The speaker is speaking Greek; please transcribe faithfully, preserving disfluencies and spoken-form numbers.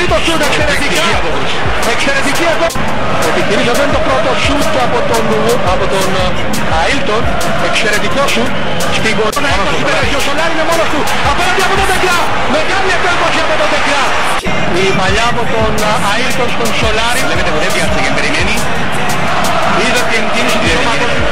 το σούτ εξαιρετικά. Εξαιρετική εδώ. Επιχειρήσαμε το πρώτο σούτ από τον, από τον Αίλτον. Εξαιρετικό σούτ. Στην κορώνα έκοψη ο Σολάρη είναι μόνος του. Απέναντι από τον Τεκλά. Μεγάλη επέμβαση από τον Τεκλά. Η παλιά από τον Αίλτον στον Σολάρη. Βλέπετε ποτέ πιάστηκε, περιμένει. Είδα την κίνηση της ομάδας.